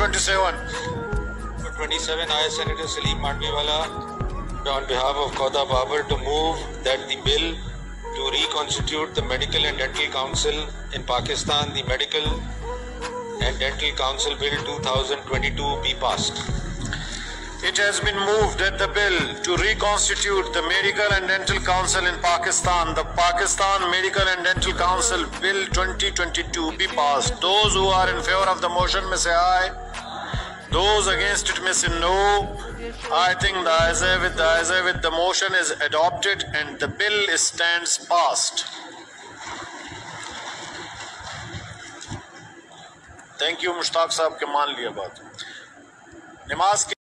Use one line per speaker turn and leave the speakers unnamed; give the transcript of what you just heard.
27.
Number 27, I, Senator Salim Mandviwala, on behalf of Khoda Babar, to move that the bill to reconstitute the Medical and Dental Council in Pakistan, the Medical and Dental Council Bill 2022, be passed.
It has been moved that the bill to reconstitute the Medical and Dental Council in Pakistan, the Pakistan Medical and Dental Council Bill 2022, be passed. Those who are in favor of the motion may say aye. Those against it may say no. I think the ayes have it, the motion is adopted and the bill stands passed. Thank you, Mushtaq Sahab, के मान लिया बात. नमाज